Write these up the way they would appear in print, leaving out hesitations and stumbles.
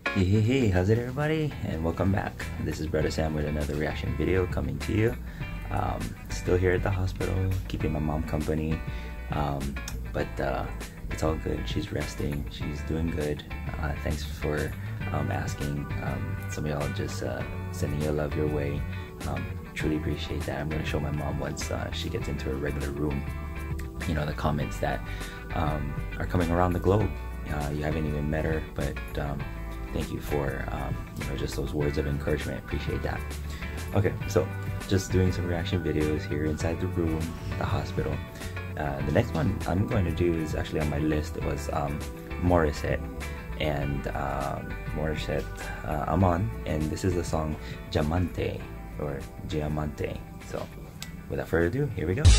Hey, how's it everybody? And welcome back. This is Bruddah Sam with another reaction video coming to you. Still here at the hospital, keeping my mom company. But it's all good. She's resting. She's doing good. Thanks for asking. Some of y'all just sending your love your way. Truly appreciate that. I'm going to show my mom once she gets into her regular room. You know, the comments that are coming around the globe. You haven't even met her, but thank you for you know, just those words of encouragement. Appreciate that. Okay, so just doing some reaction videos here inside the room, the hospital. The next one I'm going to do is actually on my list. It was Morissette and Morissette Amon, and this is the song Diamante or Diamante. So without further ado, here we go.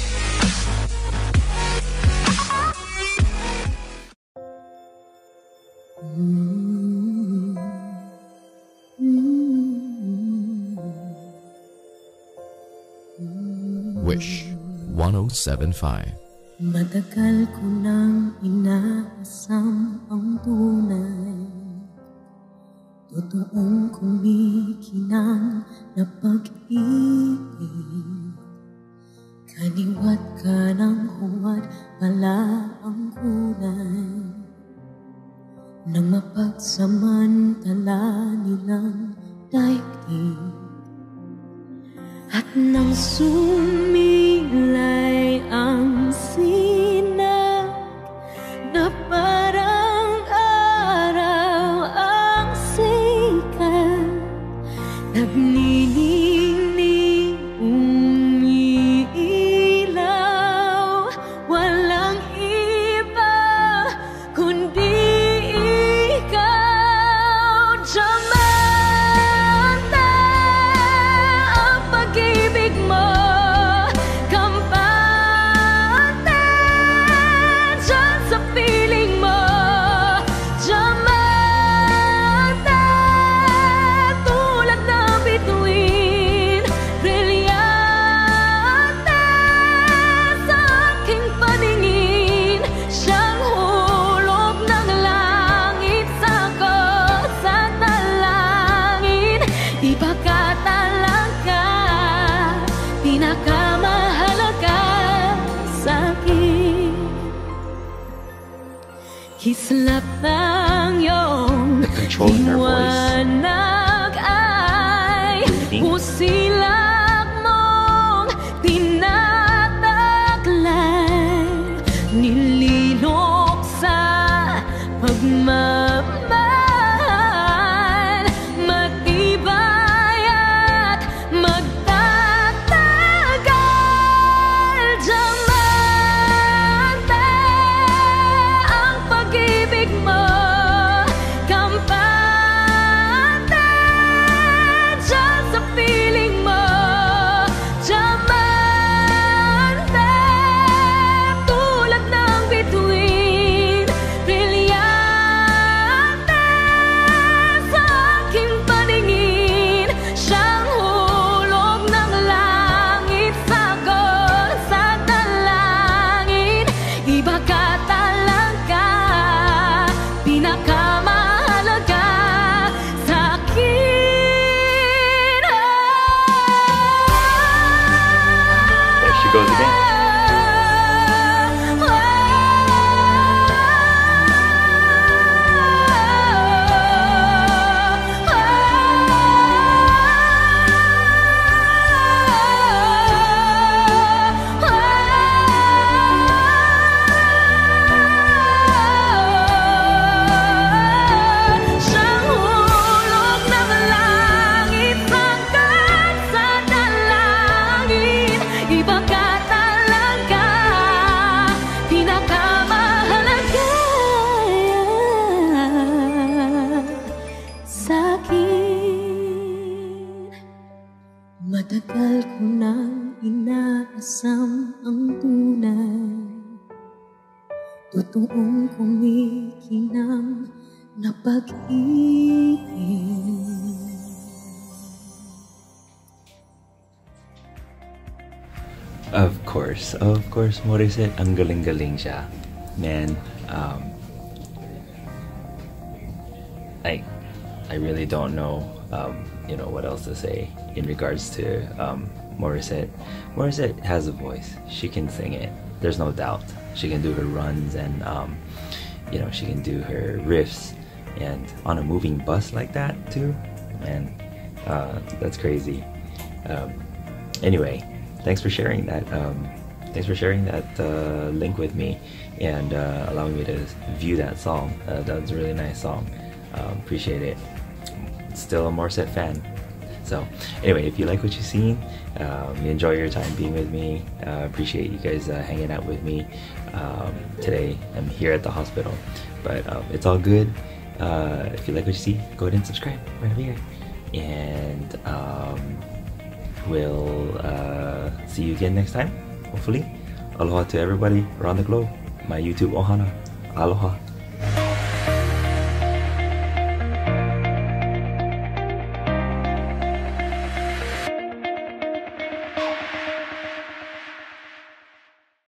Wish 1075. Matagal ko nang inaasam ang tunay, totoong kumikinang na pag-ibig. Kaliwat ka ng huwad pala ang kulay nang mapagsamantala nilang daigdig. At nang sumilay ang sinag na parang araw ang sikat, nagniningning umiilaw, walang iba kundi ikaw. Diamante ang pag-ibig mo, kampante dyan sa piling mo. Diamante tulad ng bituin, brilyante sa aking paningin. Siyang hulog ng langit sa talangin. Iba ka talaga, pinakamahalaga sa'kin. Kislap ng iyong The control in her voice. liwanag ay Breathing. pusilak mong tinataglay, nililok sa pagmamahal, matibay at magtatagal. Diamante ang pag-ibig mo, kampante dyan sa piling mo. Diamante tulad ng bituin, brilyante sa aking paningin. Siyang hulog ng langit sa talangin. Iba ka talaga, pinakamahalaga sa'kin. There she goes again. Siyang hulog ng langit hanggang sa dalangin. Iba ka talaga, pinakamahalaga sa'kin. Matagal ko nang inaasam ang tunay, totoong kumikinang na pag-ibig. Of course, Morissette, ang galing-galing siya. Man, like, I really don't know, you know, what else to say in regards to Morissette. Morissette has a voice. She can sing it. There's no doubt. She can do her runs, and you know, she can do her riffs, and on a moving bus like that too. Man, that's crazy. Anyway, thanks for sharing that. Thanks for sharing that link with me, and allowing me to view that song. That's a really nice song. Appreciate it. Still a Morissette fan. So anyway, if you like what you've seen, you enjoy your time being with me, appreciate you guys hanging out with me today. I'm here at the hospital, but it's all good. If you like what you see, go ahead and subscribe right over here, and we'll see you again next time, hopefully. Aloha to everybody around the globe. My YouTube ohana. Aloha.